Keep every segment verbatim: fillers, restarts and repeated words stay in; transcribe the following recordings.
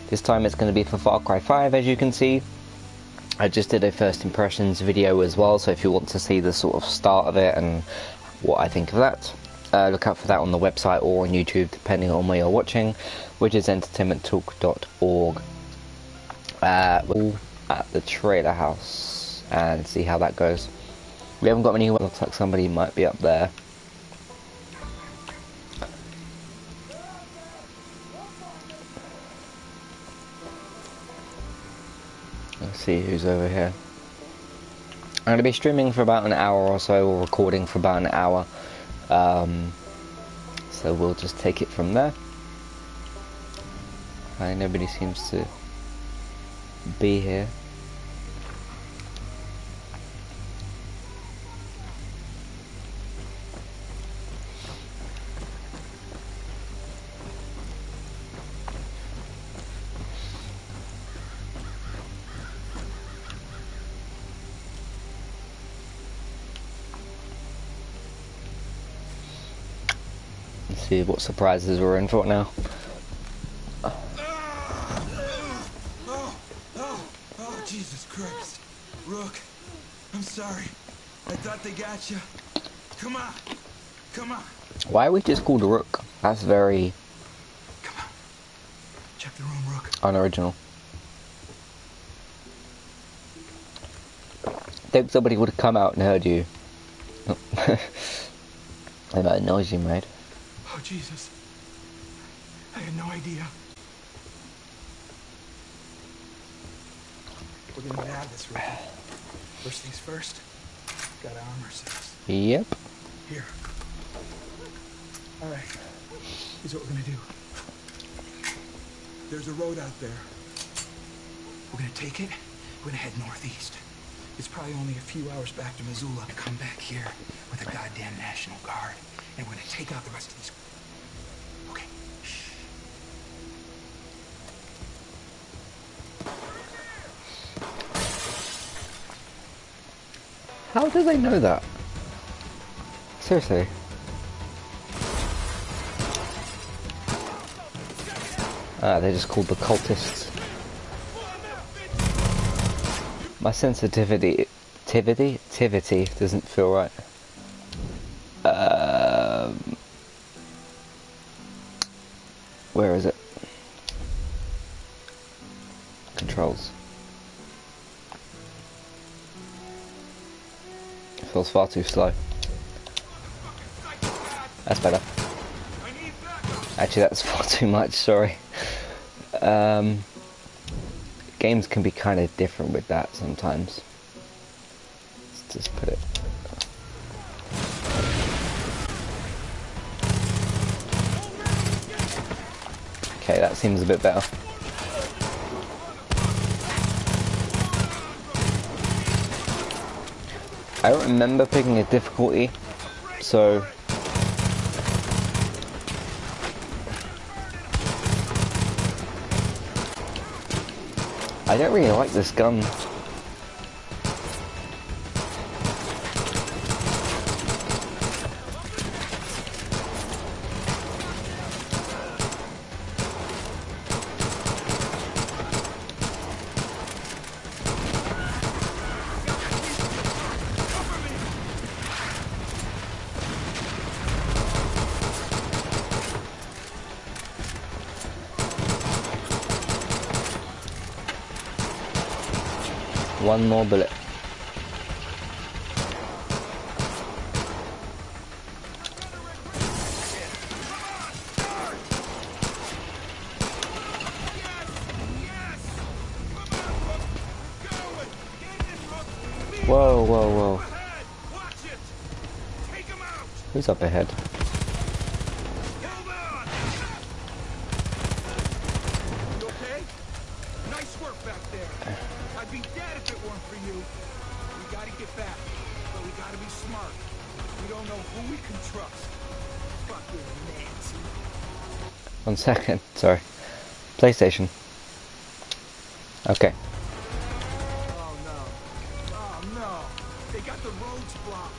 This time it's going to be for Far Cry five, as you can see. I just did a first impressions video as well, so if you want to see the sort of start of it and what I think of that, uh, look out for that on the website or on YouTube, depending on where you're watching, which is entertainment talk dot org. Uh, we're at the trailer house and see how that goes. We haven't got many. Looks like somebody might be up there. Let's see who's over here. I'm going to be streaming for about an hour or so, or recording for about an hour. Um, so we'll just take it from there. Hi, nobody seems to be here. Let's see what surprises we're in for now. Jesus Christ. Rook, I'm sorry. I thought they got you. Come on. Come on. Why are we just called Rook? That's very... Come on. Check the room, Rook. unoriginal. I think somebody would have come out and heard you. About the noise you made. Oh, Jesus. I had no idea. We're gonna get out of this, Ricky. First things first, gotta arm ourselves. Yep. Here. Alright. Here's what we're gonna do. There's a road out there. We're gonna take it, we're gonna head northeast. It's probably only a few hours back to Missoula. Come back here with a goddamn National Guard, and we're gonna take out the rest of these. Okay. Shh. How do they know that? Seriously. Ah, they're just called the cultists. My sensitivity, tivity, tivity doesn't feel right. Um, where is it? Controls. It feels far too slow. That's better. Actually, that's far too much. Sorry. Um. Games can be kind of different with that sometimes. Let's just put it. Okay, that seems a bit better. I don't remember picking a difficulty, so I don't really like this gun. One more bullet. Whoa, whoa, whoa. Who's up ahead? You okay? Nice work back there. I'd be dead if it weren't for you. We gotta get back, but we gotta be smart. We don't know who we can trust. Fucking Nancy. One second, sorry. PlayStation. Okay. Oh no. Oh no. They got the roads blocked.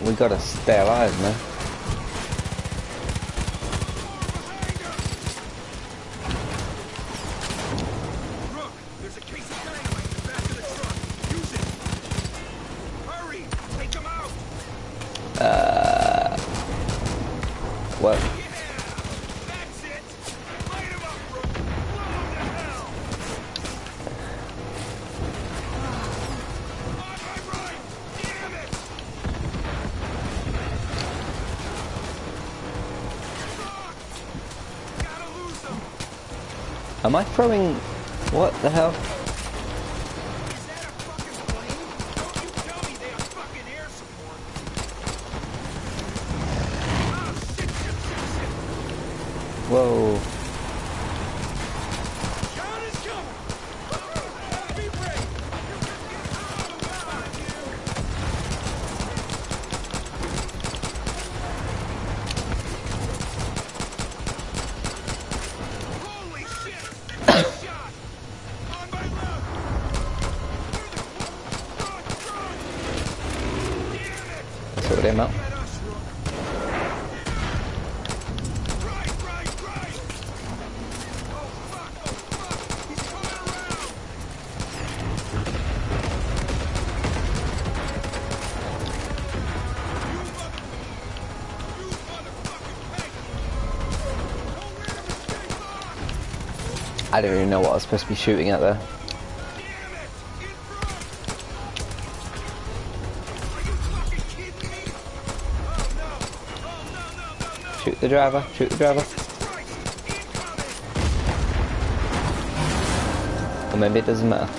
We gotta stay alive, man. Look, there's a case of dynamite in the back of the truck. Use it. Hurry, take him out. Uh, what? Yeah, that's it. Light him up, Brooke. Blow him to hell. On my right. Damn it. Gotta lose them. Am I throwing? What the hell? Is that a fucking plane? Don't you tell me they have fucking air support. Oh, shit, shit, shit, shit. Whoa! John is coming. Be brave. Holy shit! Shot! On my left! Run, run! Damn it! Sort him out. Get us, Rook! Right, right, right! Oh fuck, oh fuck! He's coming around! You mother... You motherfucking pig! Nowhere to escape on! I don't even know what I was supposed to be shooting at there. Damn it! In front! Are you fucking kidding me? Oh no! Oh no no no no! Shoot the driver. Shoot the driver. Jesus Christ! Incoming! Or maybe it doesn't matter.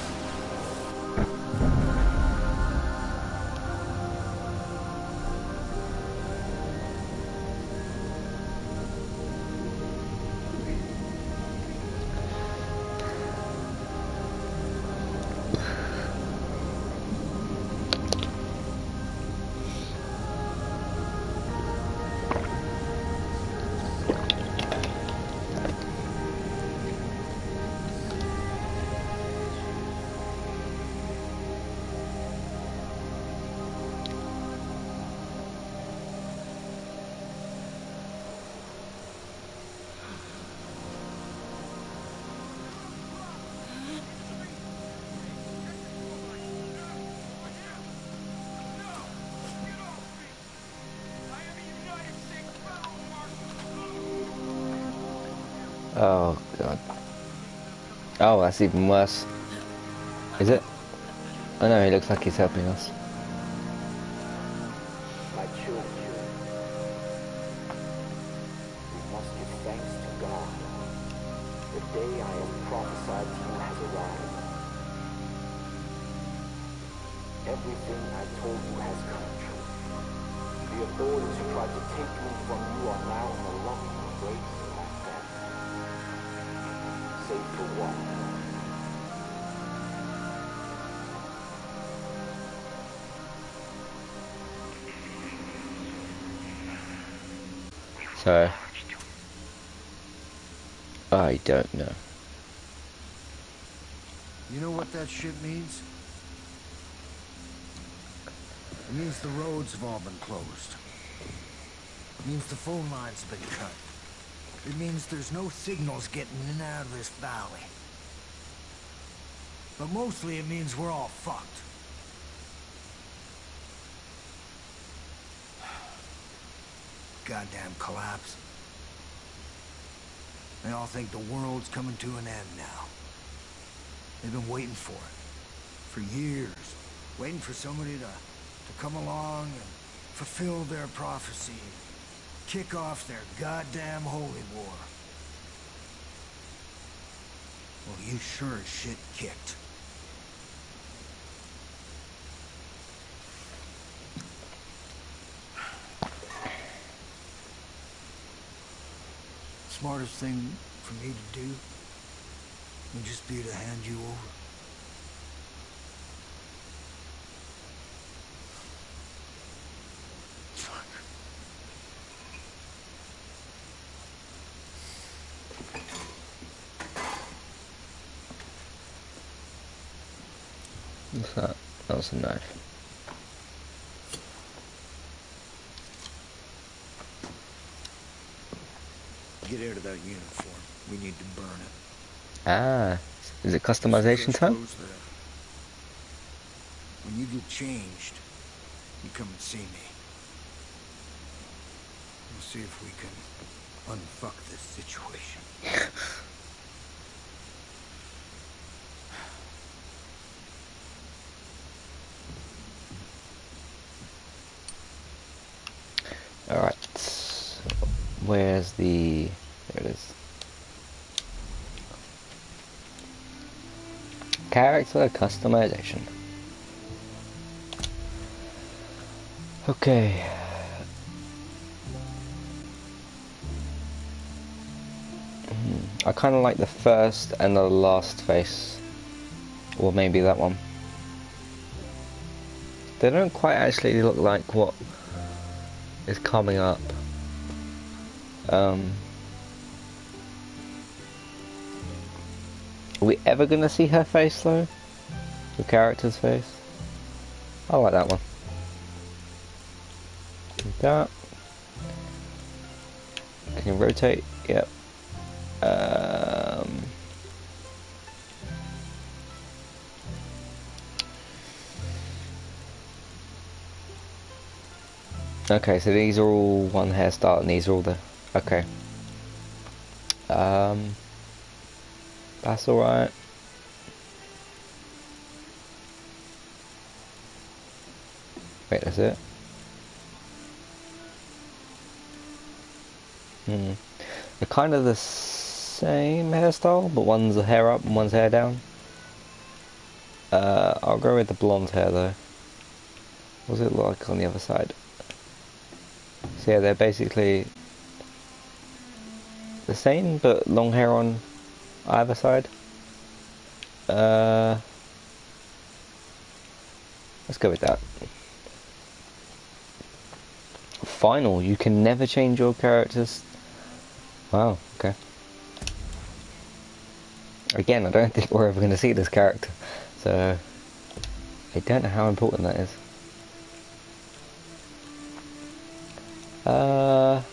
Oh god. Oh, that's even worse. Is it? Oh no, he looks like he's helping us. My children, we must give thanks to God. The day I have prophesied to you has arrived. Everything I told you has come true. The authorities who tried to take me from you are now in the loving embrace of my family. Save for one. So, I don't know. You know what that shit means? It means the roads have all been closed. It means the phone lines have been cut. It means there's no signals getting in and out of this valley. But mostly it means we're all fucked. Goddamn collapse. They all think the world's coming to an end now. They've been waiting for it. For years. Waiting for somebody to, to come along and fulfill their prophecy. Kick off their goddamn holy war. Well, you sure as shit kicked. Smartest thing for me to do would just be to hand you over. Fuck. What's that? That was a knife. get out of that uniform, we need to burn it. Ah, is it customization time? Clothes there. When you get changed, you come and see me. We'll see if we can unfuck this situation. Alright, where's the... there it is. Character customization. Okay. Hmm. I kind of like the first and the last face. Or maybe that one. They don't quite actually look like what is coming up. Um, are we ever gonna see her face though? The character's face? I like that one. Like that. Can you rotate? Yep. Um, okay, so these are all one hairstyle and these are all the... okay. Um, that's alright. Wait, that's it? Hmm. They're kind of the same hairstyle, but one's a hair up and one's hair down. Uh, I'll go with the blonde hair though. What does it look like on the other side? So yeah, they're basically the same, but long hair on either side. Uh, let's go with that. Final, you can never change your characters. Wow, okay. Again, I don't think we're ever going to see this character, so I don't know how important that is. Uh, I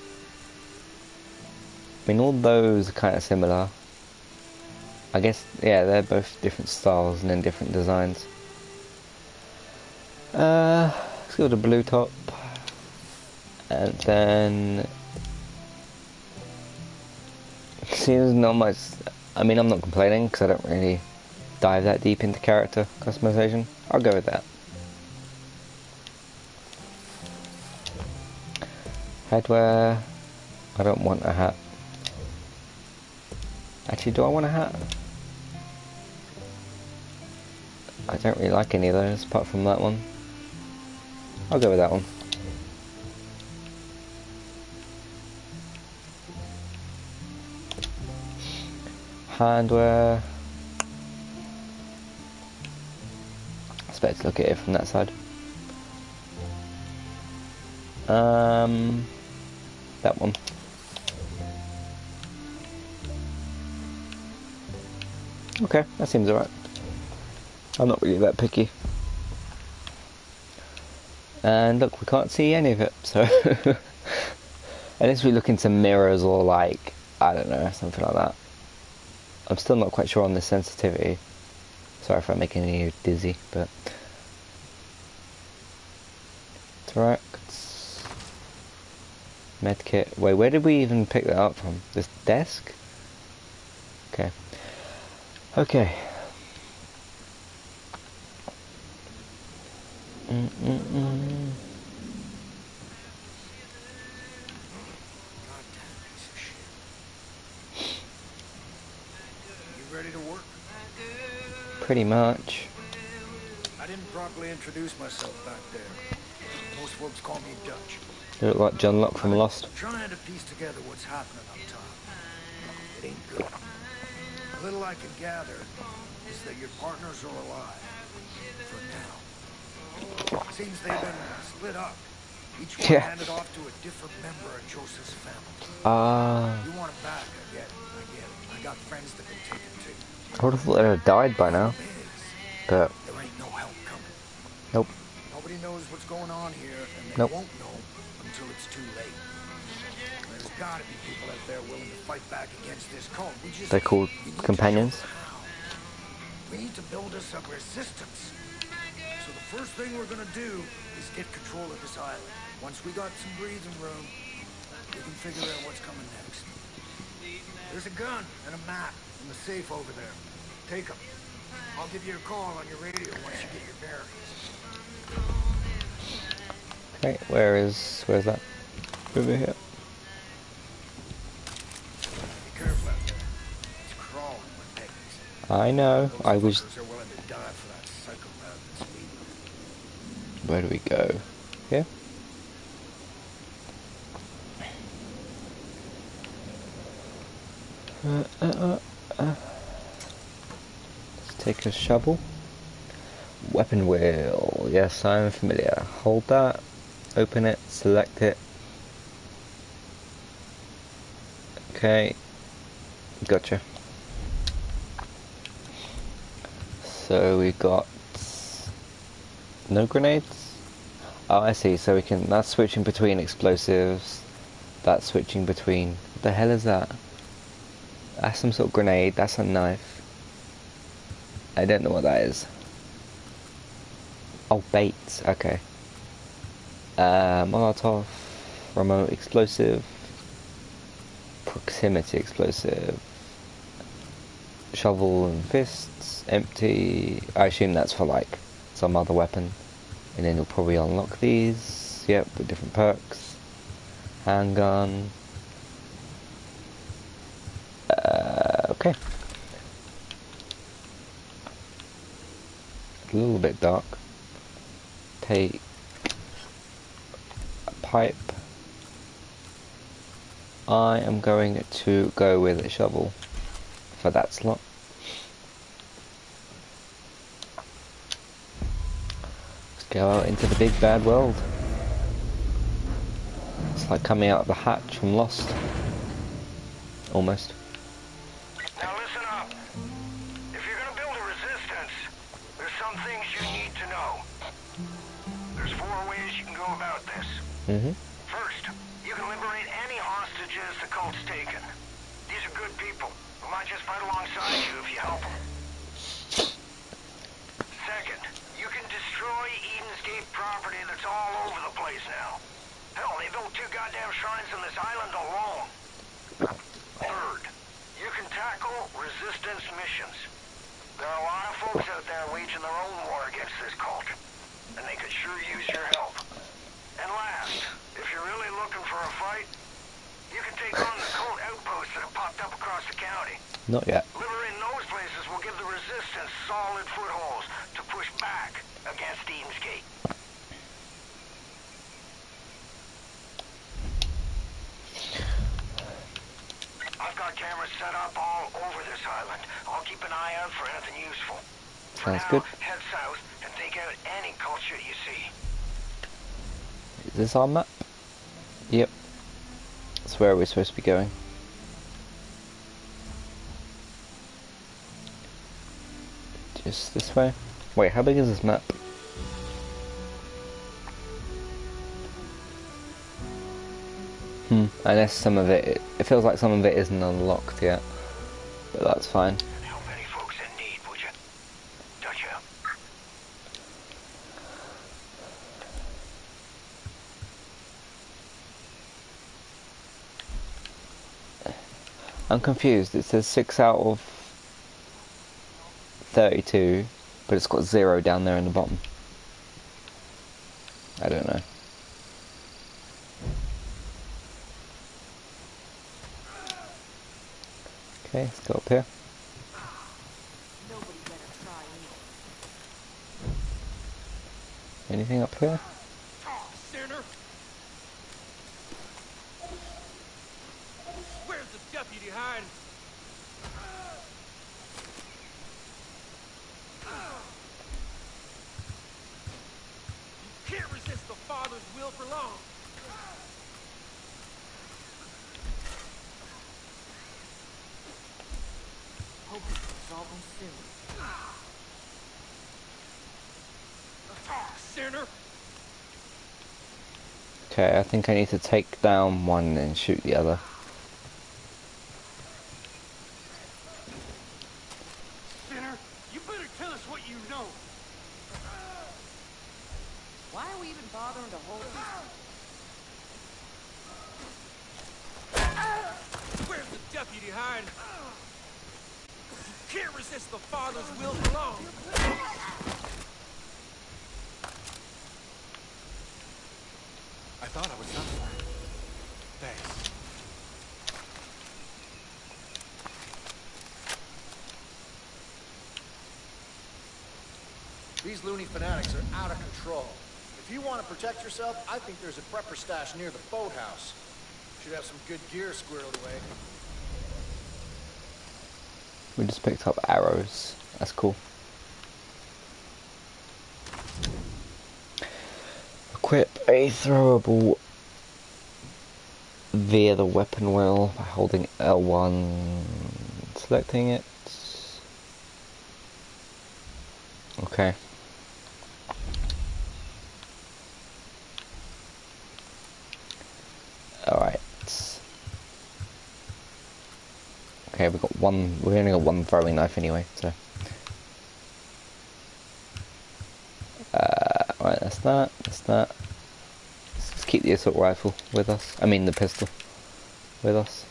mean, all those are kind of similar. I guess, yeah, they're both different styles and then different designs. Uh, let's go with the blue top. And then... seems not much... I mean, I'm not complaining because I don't really dive that deep into character customization. I'll go with that. Headwear. I don't want a hat. Actually, do I want a hat? I don't really like any of those apart from that one. I'll go with that one. Handwear. I suppose to look at it from that side. Um, that one. Okay, that seems alright. I'm not really that picky. And look, we can't see any of it, so unless we look into mirrors or like, I don't know, something like that. I'm still not quite sure on the sensitivity. Sorry if I'm making you dizzy, but it's alright. Medkit. Wait, where did we even pick that up from? This desk? Okay. Okay. Mm -mm -mm. Pretty much. I didn't properly introduce myself back there. Most folks call me Dutch. You look like John Locke from Lost. I'm trying to piece together what's happening up top. It ain't good. The little I can gather is that your partners are alive. For now. Seems they've been split up. Each one Yeah. handed off to a different member of Joseph's family. Ah. Uh, You want him back, I get it. I get it. I got friends that can take him too. I would have thought they'd have died by now. But There ain't no help coming. nope. Nobody knows what's going on here, and they Nope. won't know until it's too late. There's gotta be people out there willing to fight back against this cult. We just They're called we need to companions. show how. We need to build us up resistance. So the first thing we're gonna do is get control of this island. Once we got some breathing room, we can figure out what's coming next. There's a gun and a map in the safe over there. Take them. I'll give you a call on your radio once you get your bearings. Okay, where is where's that? Over here. Be careful out there. It's crawling with pigs. I know. Those I was. fuckers are willing to die for that psychopath that's leading them. Where do we go? Here. Uh, uh, uh, uh. Let's take a shovel. Weapon wheel. Yes, I'm familiar. Hold that. Open it. Select it. Okay. Gotcha. So we got no grenades. Oh, I see. So we can. That's switching between explosives. That's switching between. What the hell is that? That's some sort of grenade. That's a knife. I don't know what that is. Oh, baits. Okay. Uh, Molotov, remote explosive, proximity explosive, shovel and fists, empty. I assume that's for like some other weapon, and then you'll probably unlock these. Yep, with different perks. Handgun. Uh, okay. A little bit dark. Take a pipe. I am going to go with a shovel for that slot. Let's go out into the big bad world. It's like coming out of the hatch from Lost. Almost. Now listen up. If you're gonna build a resistance, there's some things you need to know. There's four ways you can go about this. Mm-hmm. First, you can liberate any hostages the cult's taken. These are good people who might just fight alongside you if you help them. Second, you can destroy Eden's Gate property that's all over the place now. Hell, they built two goddamn shrines on this island alone. Third, you can tackle resistance missions. There are a lot of folks out there waging their own war against this cult, and they could sure use your help. And last, if you're really looking for a fight, you can take on the cult outposts that have popped up across the county. Not yet. Liberating those places will give the resistance solid footholds to push back against Eden's Gate. I've got cameras set up all over this island. I'll keep an eye out for anything useful. For Sounds now, good. head south and take out any culture you see. Is this our map? Yep. That's where we're supposed to be going. Just this way. Wait, how big is this map? Hmm. Unless some of it, it feels like some of it isn't unlocked yet. But that's fine. Help any folks in need, would you? Don't you? I'm confused. It says six out of thirty-two, but it's got zero down there in the bottom. I don't know. Okay, let's go up here. Anything up here? Sinner! Where's the deputy hiding? You can't resist the Father's will for long. Hope we can solve them soon. Sinner! Okay, I think I need to take down one and shoot the other. Sinner, you better tell us what you know. Why are we even bothering to hold this? Where's the deputy hiding? You can't resist the Father's will for long. I thought I was done for. Thanks. These loony fanatics are out of control. If you want to protect yourself, I think there's a prepper stash near the boathouse. Should have some good gear squirreled away. We just picked up arrows. That's cool. Equip a throwable via the weapon wheel by holding L one, selecting it. Okay. Alright. Okay, we've got one, we've only got one throwing knife anyway, so. Uh, right, that's that, that's that. Let's just keep the assault rifle with us. I mean the pistol with us.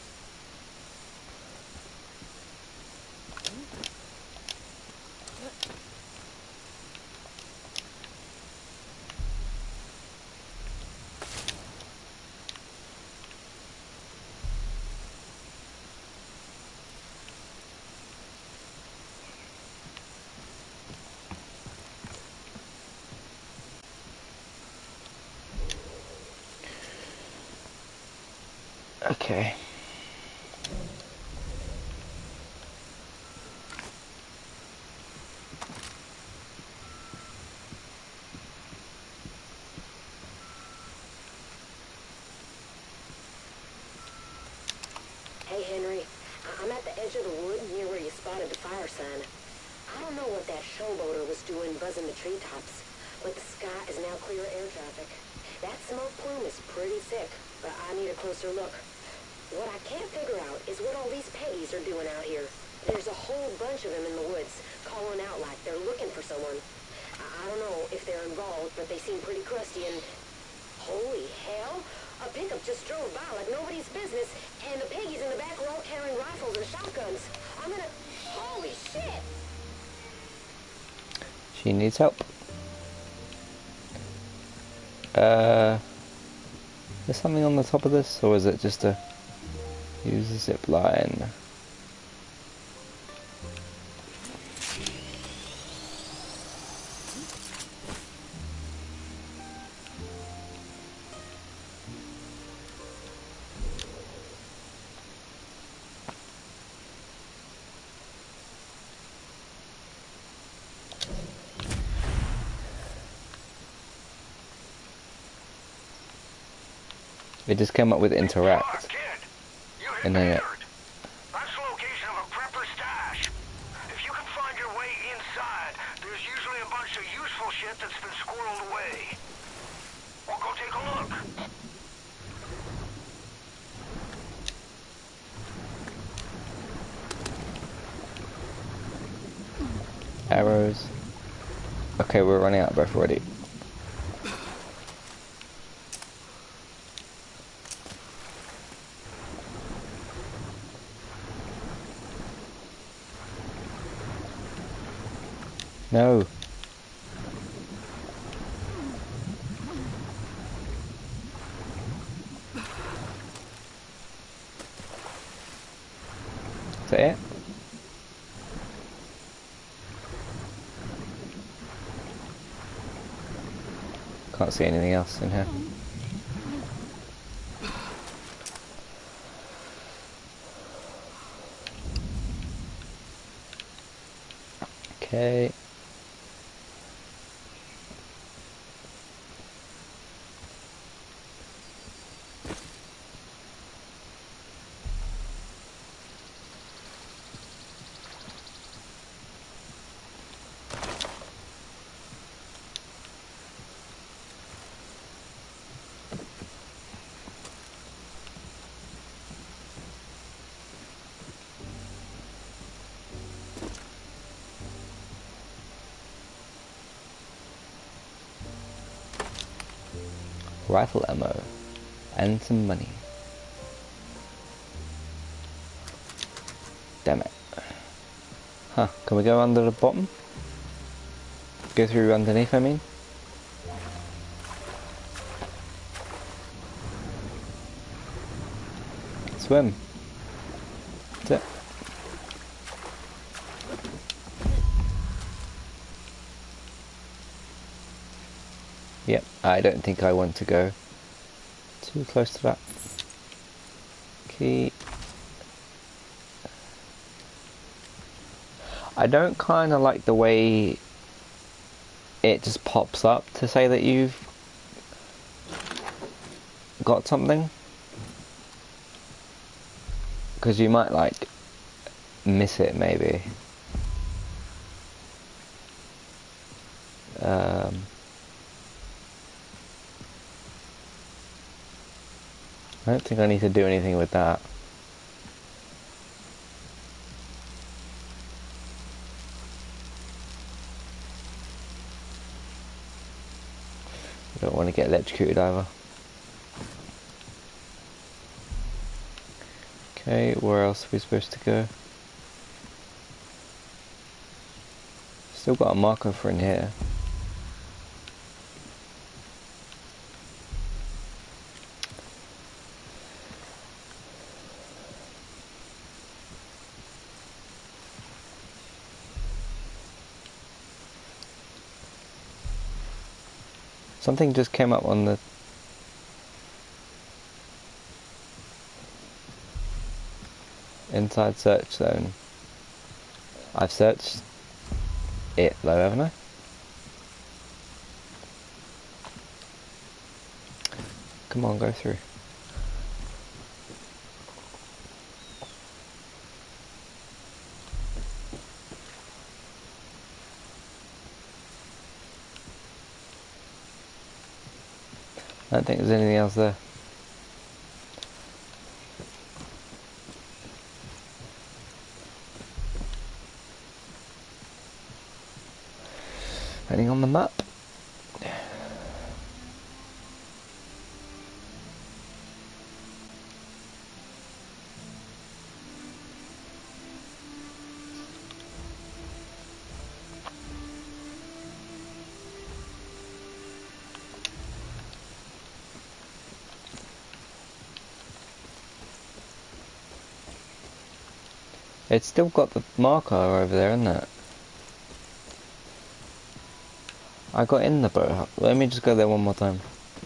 Okay. Hey, Henry. I- I'm at the edge of the wood near where you spotted the fire sign. I don't know what that showboater was doing buzzing the treetops, but the sky is now clear of air traffic. That smoke plume is pretty thick, but I need a closer look. What I can't figure out is what all these Peggies are doing out here. There's a whole bunch of them in the woods, calling out like they're looking for someone. I, I don't know if they're involved, but they seem pretty crusty and... Holy hell! A pickup just drove by like nobody's business, and the Peggies in the back were all carrying rifles and shotguns. I'm gonna... Holy shit! She needs help. Uh, is something on the top of this, or is it just a use a zip line? It just came up with interact, and then it. That's the location of a prepper stash. If you can find your way inside, there's usually a bunch of useful shit that's been squirreled away. We'll go take a look. Arrows. Okay, we're running out of breath already. No. Is that it? Can't see anything else in here. Okay. Rifle ammo. And some money. Damn it. Huh, can we go under the bottom? Go through underneath, I mean? Swim. That's it. Yep, I don't think I want to go too close to that. Key. I don't kind of like the way it just pops up to say that you've got something, because you might like miss it maybe. Um, I don't think I need to do anything with that. I don't want to get electrocuted either. Okay, where else are we supposed to go? Still got a marker for in here. Something just came up on the inside search zone. I've searched it though, haven't I? Come on, go through. I don't think there's anything else there. Anything on the map? It's still got the marker over there, isn't it? I got in the boat. Let me just go there one more time.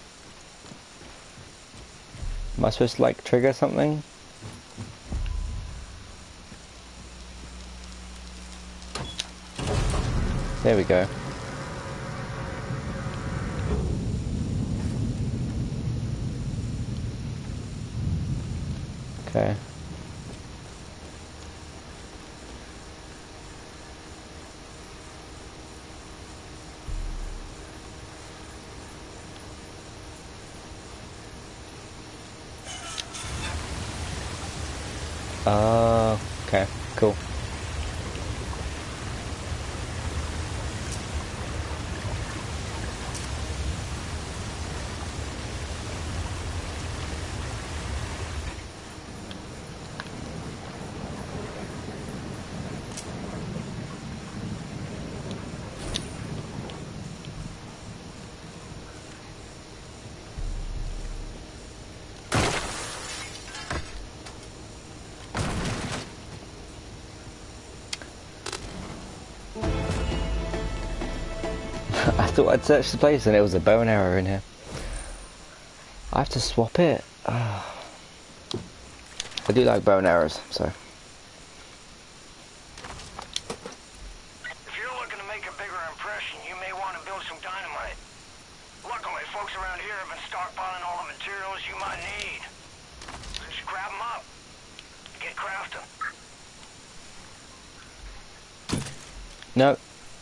Am I supposed to like trigger something? There we go. Okay. Uh, okay, cool. I thought I'd searched the place and it was a bow and arrow in here. I have to swap it. Oh. I do like bow and arrows, so. If you're looking to make a bigger impression, you may want to build some dynamite. Luckily, folks around here have been stockpiling all the materials you might need. So just grab them up. Get crafting. No.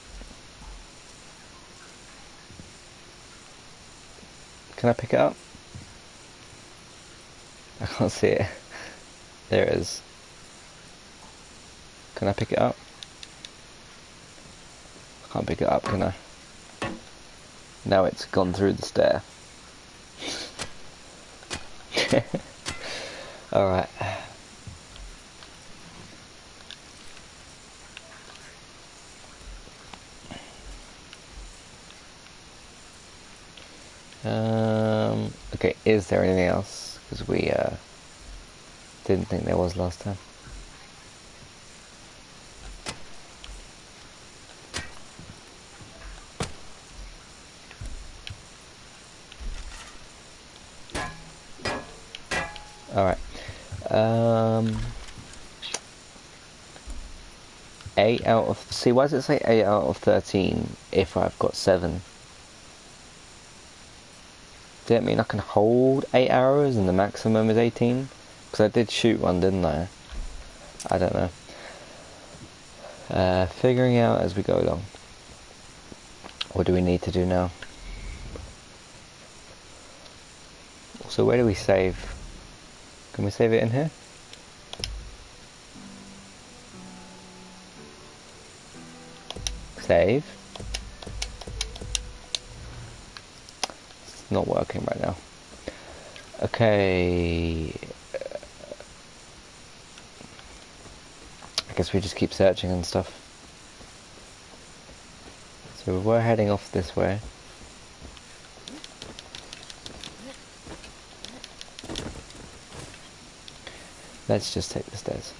Can I pick it up? I can't see it. There it is. Can I pick it up? I can't pick it up, can I? Now it's gone through the stair. Alright. Um, okay, is there anything else? Because we uh, didn't think there was last time. Alright. Um, eight out of... See, why does it say eight out of thirteen if I've got seven? Does that mean I can hold eight arrows and the maximum is eighteen? Because I did shoot one, didn't I? I don't know. Uh, figuring out as we go along. What do we need to do now? So where do we save? Can we save it in here? Save. It's not working right now. Okay. I guess we just keep searching and stuff. So we're heading off this way. Let's just take the stairs.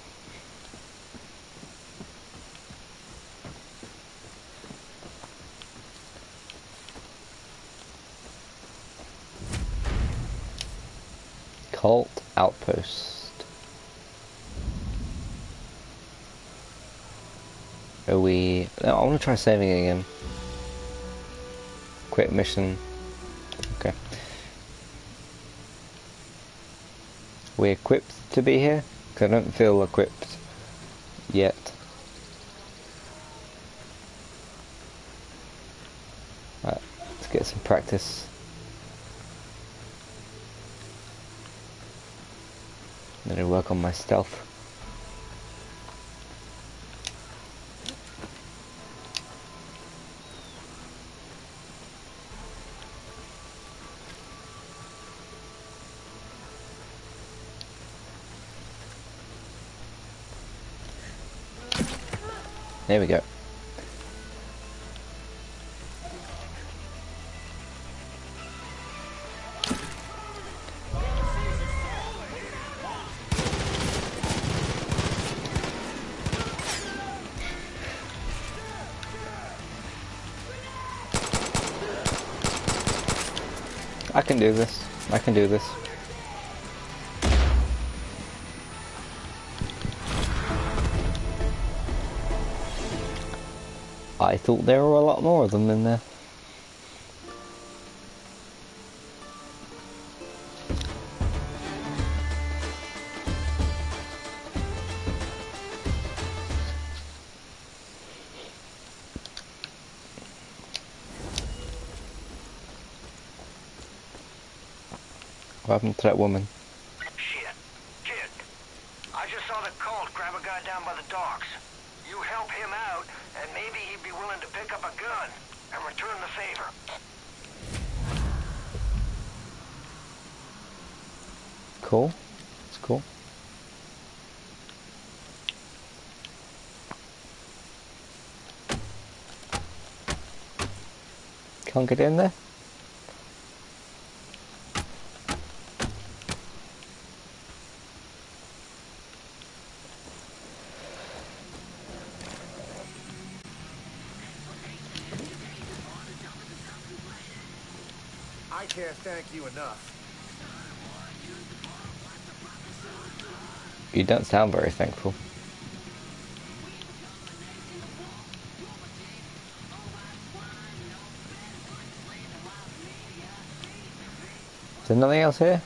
Cult outpost. Are we... No, I want to try saving it again. Quit mission. Okay. We equipped to be here? Because I don't feel equipped yet. Right, let's get some practice. I'm gonna work on my stealth. There we go. I can do this. I can do this. I thought there were a lot more of them in there. What happened to that woman? Shit. Kid. I just saw the cult grab a guy down by the docks. You help him out, and maybe he'd be willing to pick up a gun and return the favor. Cool. It's cool. Can't get in there? I can't thank you enough. You don't sound very thankful. Is there nothing else here?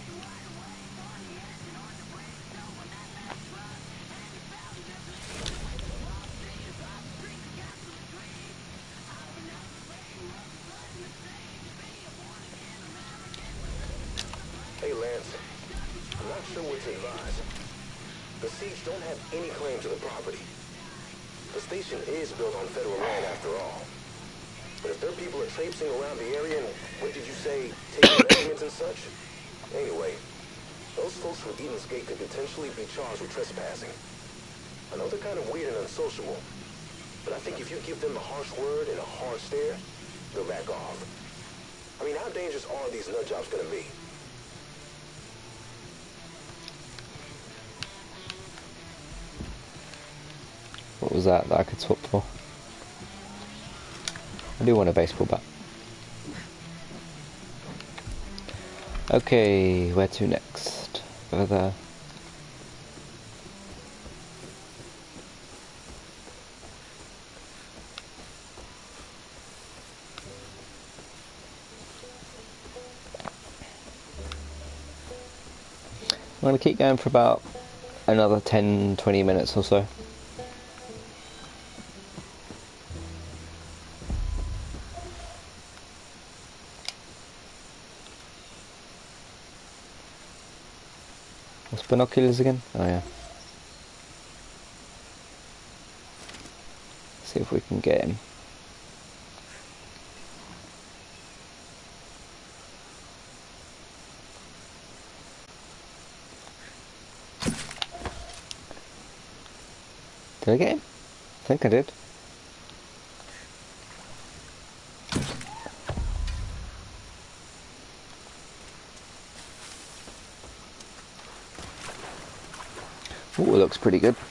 Hey, Lance. I'm not sure what to advise. The Siege don't have any claim to the property. The station is built on federal land after all. But if their people are traipsing around the area and, what did you say, taking measurements and such? Anyway, Those folks from Eden's Gate could potentially be charged with trespassing. I know they're kind of weird and unsociable, but I think if you give them a harsh word and a hard stare, they'll back off. I mean, how dangerous are these nut jobs gonna be? What was that that I could swap for? I do want a baseball bat. Okay, where to next? Over there. I'm going to keep going for about another ten to twenty minutes or so. What's binoculars again? Oh yeah. See if we can get him. Did I get him? I think I did. Oh, it looks pretty good.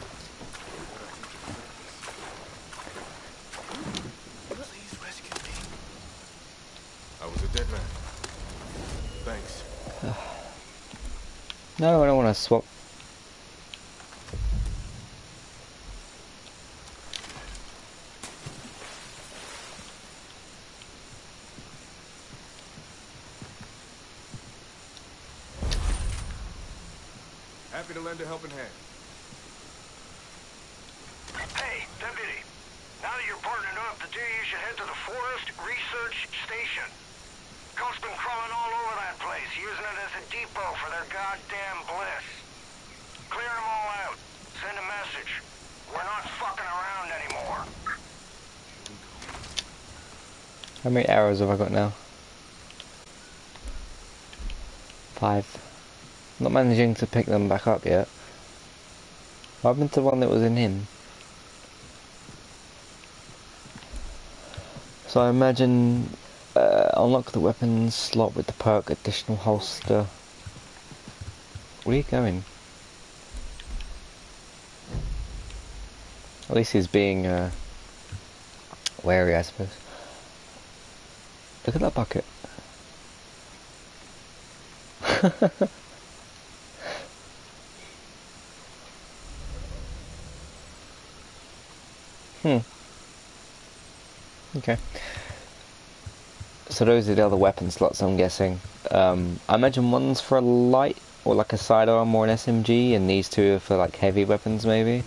Please rescue me. I was a dead man. Thanks. No, I don't want to swap. Happy to lend a helping hand. Hey, Deputy. Now that you're partnered up, the two of you should head to the Forest Research Station. Cops been crawling all over that place, using it as a depot for their goddamn bliss. Clear them all out. Send a message. We're not fucking around anymore. How many arrows have I got now? Five. Not managing to pick them back up yet. What happened to the one that was in him? So I imagine uh, unlock the weapons slot with the perk additional holster. Where are you going? At least he's being uh, wary, I suppose. Look at that bucket. Hmm. Okay. So those are the other weapon slots, I'm guessing. Um, I imagine one's for a light, or like a sidearm or an S M G, and these two are for like heavy weapons, maybe?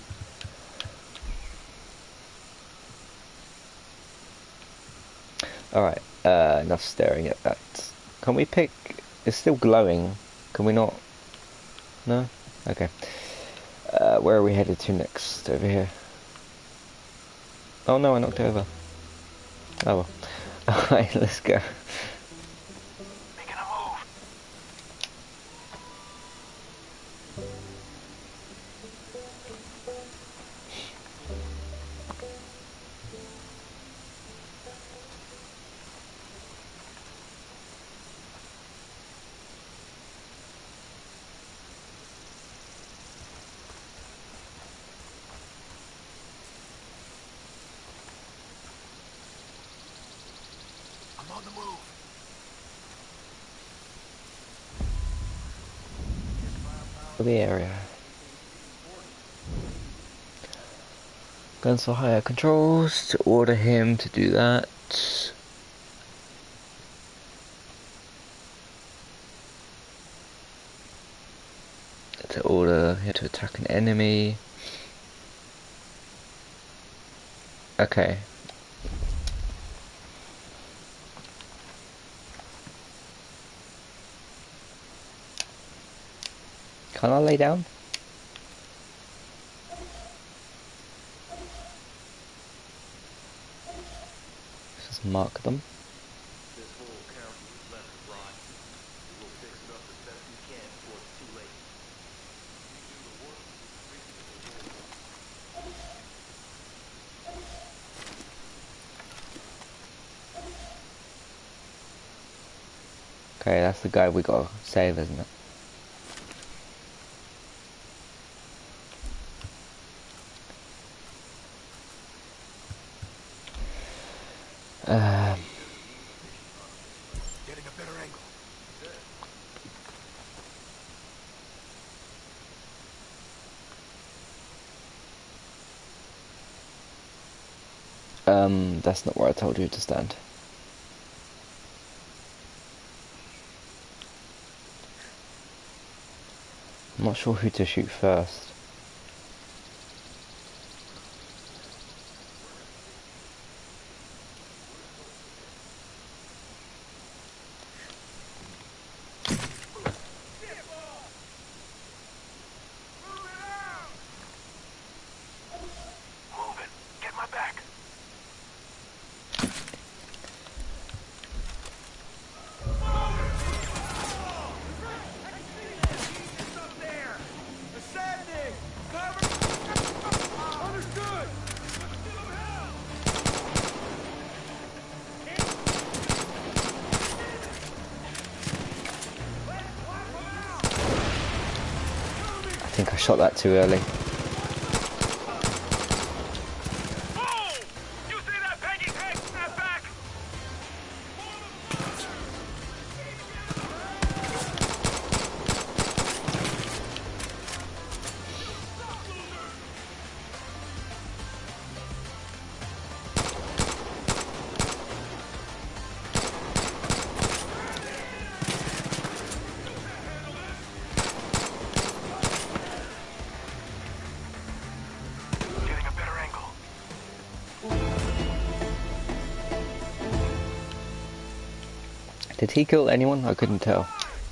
Alright, uh, enough staring at that. Can we pick... It's still glowing. Can we not... No? Okay. Uh, where are we headed to next? Over here. Oh no, I knocked it over. Oh well. Alright, let's go. Making a move. I'm on the move. For the area. Guns for higher controls to order him to do that. To order him to attack an enemy. Okay. Can I lay down? Just mark them. This whole county is left to rot. We'll fix it up as best we can before it's too late. Okay, that's the guy we gotta save, isn't it? Um, Getting a better angle. um, that's not where I told you to stand. I'm not sure who to shoot first. Move it. Get my back. Ascending! Cover! Understood! I think I shot that too early. Oh! You see that, Peggy? Hey, snap back! Getting a better angle. Did he kill anyone? I couldn't tell.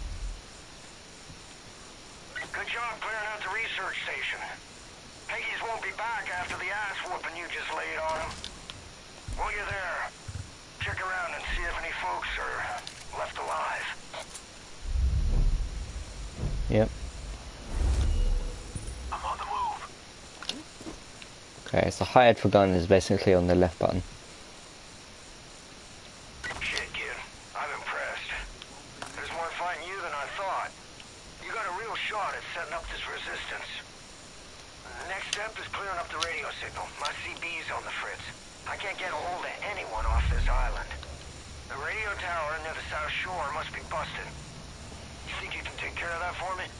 Good job clearing out the research station. Peggy's won't be back after the ass whooping you just laid on him. While you're there, check around and see if any folks are left alive. Yep. I'm on the move. Okay, so hired for gun is basically on the left button. Shit, kid. I'm impressed. There's more fighting you than I thought. You got a real shot at setting up this resistance. The next step is clearing up the radio signal. My C B's on the fritz. I can't get a hold of anyone off this island. The radio tower near the South Shore must be busted. You think you can take care of that for me?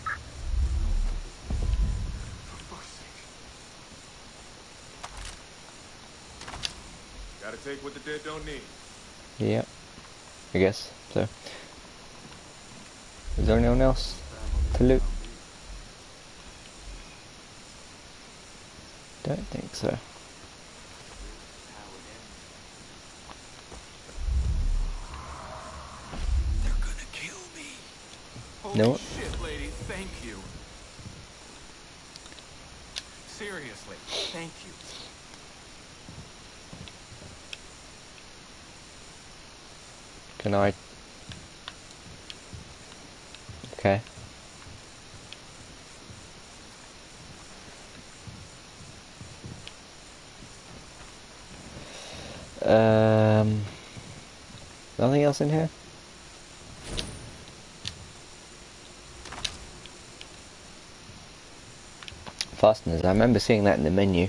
Gotta take what the dead don't need. Yep. I guess so. Is there anyone else to loot? Don't think so. They're gonna kill me. Holy No. shit, lady, thank you. Seriously, thank you. Can I? Okay. Um, nothing else in here? Fasteners. I remember seeing that in the menu.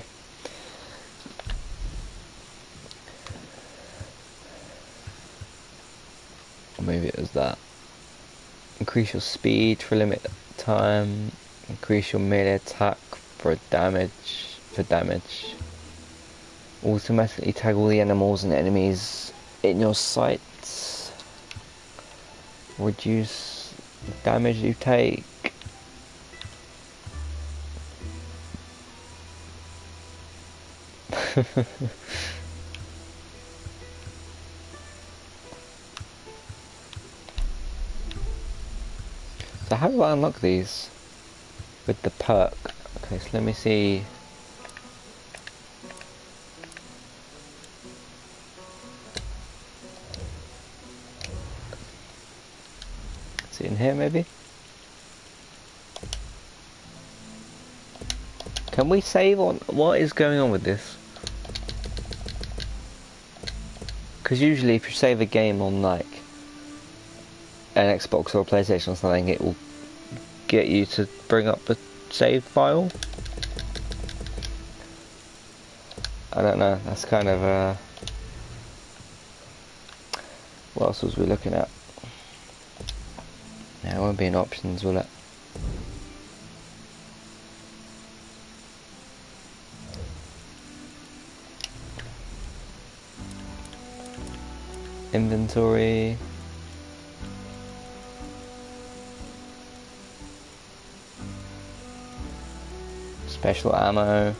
Or maybe it was that. Increase your speed for limit time. Increase your melee attack for damage. For damage. Automatically tag all the animals and enemies in your sights. Reduce the damage you take. So how do I unlock these? With the perk. Okay, so let me see. Is it in here maybe? Can we save on? What is going on with this? Because usually if you save a game on like an Xbox or a PlayStation or something, it will get you to bring up a save file. I don't know, that's kind of uh what else was we looking at? Yeah, it won't be in options, will it? Inventory. Special ammo.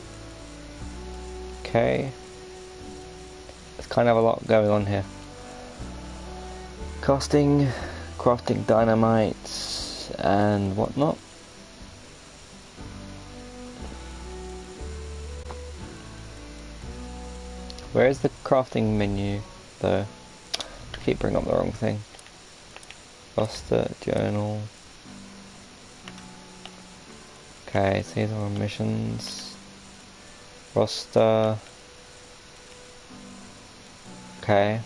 Okay. There's kind of a lot going on here. Casting, crafting dynamites and whatnot. Where is the crafting menu though? I keep bringing up the wrong thing. Roster, journal. Okay, so these are missions. Roster. Okay.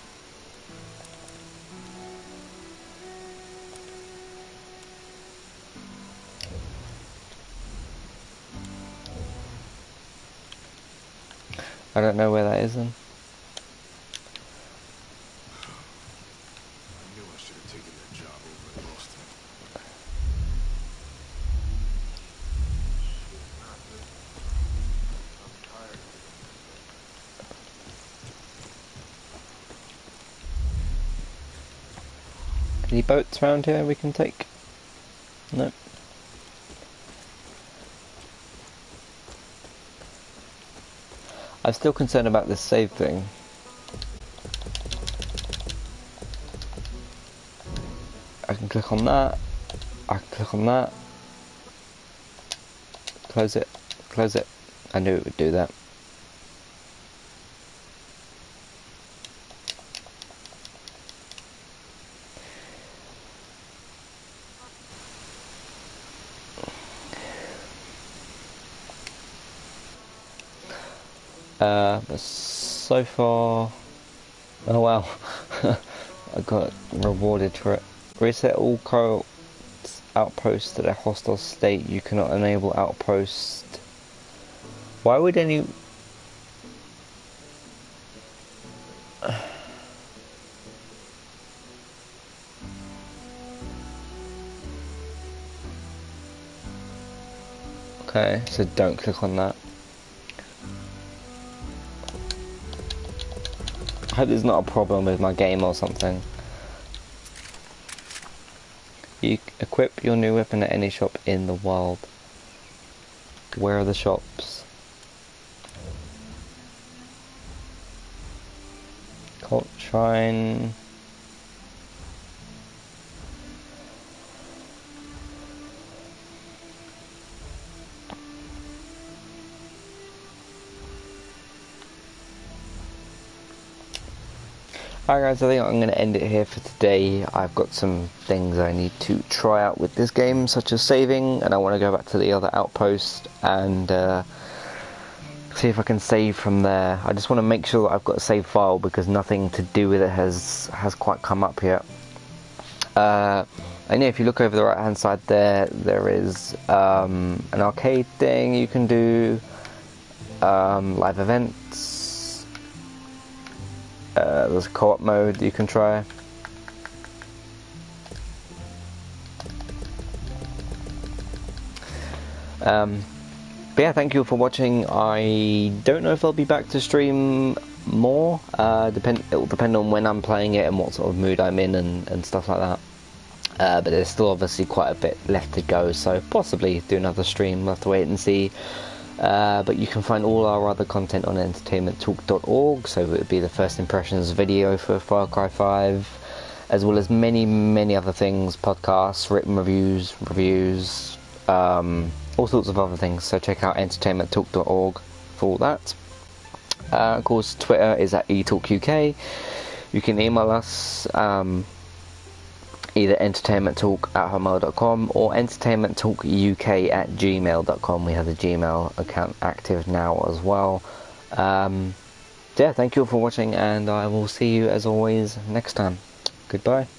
I don't know where that is then. I knew I should have taken that job over and lost him. I'm tired. Any boats around here we can take? No. I'm still concerned about this save thing. I can click on that. I can click on that. Close it. Close it. I knew it would do that. Uh, but so far, oh wow, I got rewarded for it. Reset all current outposts to their hostile state. You cannot enable outpost. Why would any? Okay, so don't click on that. I hope there's not a problem with my game or something. You equip your new weapon at any shop in the world. Where are the shops? Cult Shrine. Alright guys, I think I'm going to end it here for today. I've got some things I need to try out with this game, such as saving, and I want to go back to the other outpost and uh, see if I can save from there. I just want to make sure that I've got a save file because nothing to do with it has, has quite come up yet. Uh, and yeah, if you look over the right hand side there, there is um, an arcade thing you can do, um, live events. Uh, there's a co-op mode that you can try. Um, but yeah, thank you for watching. I don't know if I'll be back to stream more. Uh, depend. It will depend on when I'm playing it and what sort of mood I'm in and, and stuff like that. Uh, but there's still obviously quite a bit left to go, so possibly do another stream. We'll have to wait and see. Uh, but you can find all our other content on entertainment talk dot org, so it would be the first impressions video for Far Cry five, as well as many, many other things, podcasts, written reviews, reviews, um, all sorts of other things, so check out entertainment talk dot org for all that. Uh, of course, Twitter is at e talk U K. You can email us, um, either entertainmenttalk at hotmail dot com or entertainmenttalkuk at gmail dot com. We have the Gmail account active now as well. Um, yeah, thank you all for watching, and I will see you as always next time. Goodbye.